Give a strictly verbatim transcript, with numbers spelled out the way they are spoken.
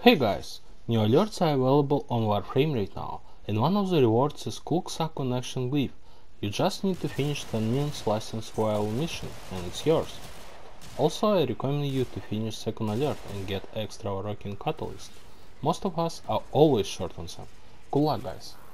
Hey guys, new alerts are available on Warframe right now, and one of the rewards is cool Xaku and Action Glyph. You just need to finish ten minutes license royal mission, and it's yours. Also, I recommend you to finish second alert and get extra rocking catalyst. Most of us are always short on them. Good luck guys!